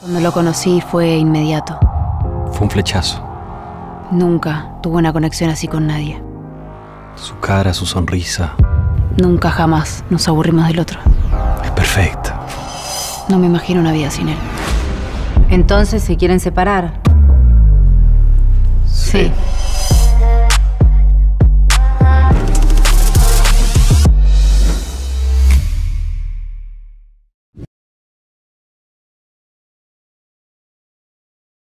Cuando lo conocí fue inmediato. Fue un flechazo. Nunca tuve una conexión así con nadie. Su cara, su sonrisa. Nunca jamás nos aburrimos del otro. Es perfecta. No me imagino una vida sin él. Entonces, ¿se quieren separar? Sí.